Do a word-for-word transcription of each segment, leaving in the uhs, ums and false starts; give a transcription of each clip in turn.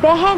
बहन।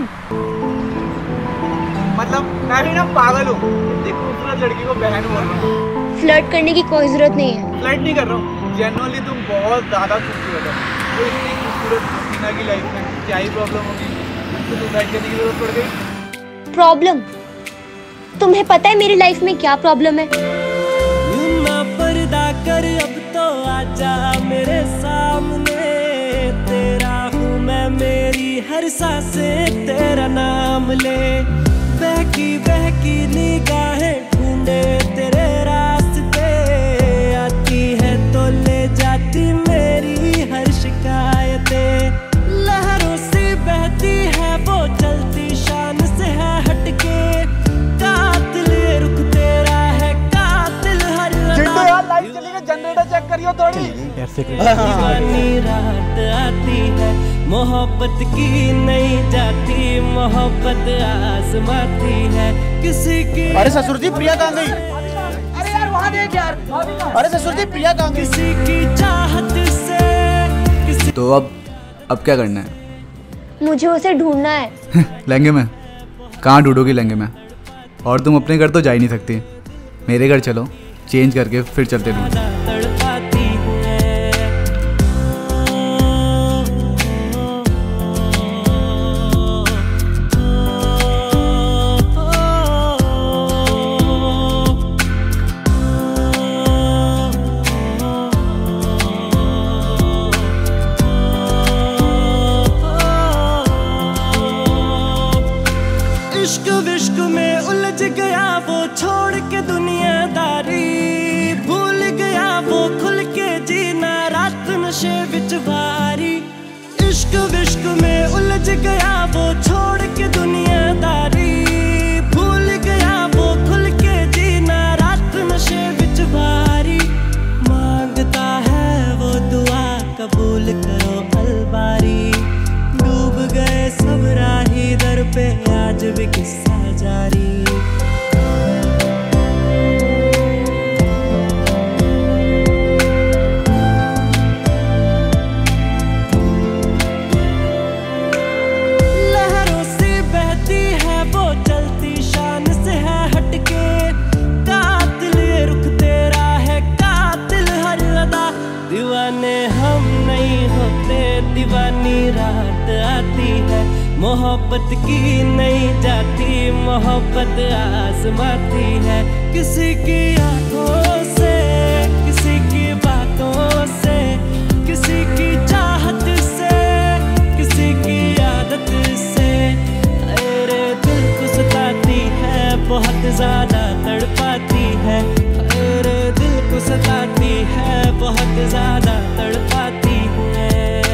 मतलब मैं भी ना पागल हूँ, इतनी खूबसूरत लड़की को बहन बोल रहा हूँ। फ्लर्ट करने की कोई जरूरत नहीं है। फ्लर्ट नहीं कर रहा हूँ, जेन्युइनली तुम बहुत ज़्यादा खूबसूरत हो। तो इतनी खूबसूरत हसीना की लाइफ में क्या ही प्रॉब्लम होगी तो सुसाइड करने की जरूरत पड़ गई? प्रॉब्लम? तुम्हें पता है मेरी लाइफ में क्या प्रॉब्लम है? ना पर्दा कर अब तो आजा मेरे सामने, तेरा हूँ मैं, मेरी हर सांसें तेरा नाम ले। बहकी बहकी निगाहें ढूंढे तेरे रास्ते, आती है तो ले जाती मेरी हर शिकायतें। लहरों से बहती है वो चलती शान से है हटके, कातिल रुक तेरा है कातिल हर जिंदो यार लाइट चली गई, जनरेटर चेक करियो थोड़ी। दीवानी रात आती है, मोहब्बत की नहीं जाती, मोहब्बत आजमाती है किसी की। अरे ससुर जी प्रिया कहाँ गई? अरे यार वहाँ देख यार। अरे ससुर जी प्रिया कहाँ गई? किसी की चाहत से किसी। तो अब अब क्या करना है? मुझे उसे ढूंढना है। लहंगे में? कहाँ ढूंढोगी लहंगे में? और तुम अपने घर तो जा ही नहीं सकती, मेरे घर चलो, चेंज करके फिर चलते ढूंढ। इश्क विश्क में उलझ गया वो छोड़ के दुनियादारी, भूल गया वो खुल के जीना रात नशे विच भारी। इश्क विश्क में उलझ गया वो छोड़ के दुनियादारी, भूल गया वो खुल के जीना रात नशे विच भारी। मांगता है वो दुआ कबूल करो अलबारी, डूब गए सब राही दर पे आज भी किस्सा जारी। लहरों से बहती है वो चलती शान से है हटके, कातिल रुख तेरा है कातिल हर अदा। दीवाने हम नहीं होते, दीवानी रात आती है, मोहब्बत की नहीं जाती, मोहब्बत आजमाती है किसी की आंखों से, किसी की बातों से, किसी की चाहत से, किसी की आदत से। अरे दिल को सताती है बहुत ज्यादा तड़पाती है, अरे दिल को सताती है बहुत ज्यादा तड़पाती है।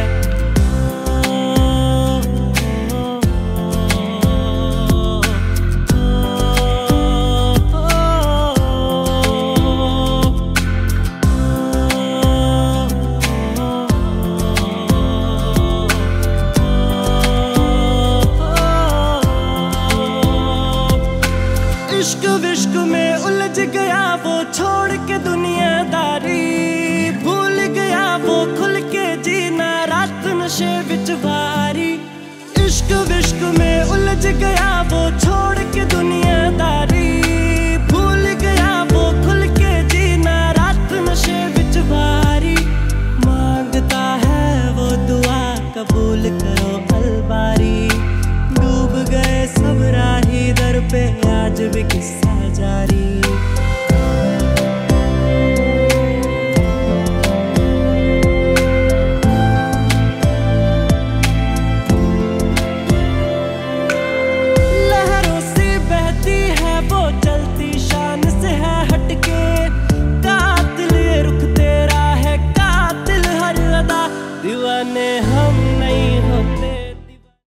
इश्क विश्क में उलझ गया वो छोड़ के दुनियादारी, भूल गया वो खुल के जीना रात नशे विच भारी। इश्क विश्क में उलझ गया वो छोड़ के दुनियादारी, भूल गया वो खुल के जीना रात नशे विच भारी। मांगता है वो दुआ कबूल करो अलबारी,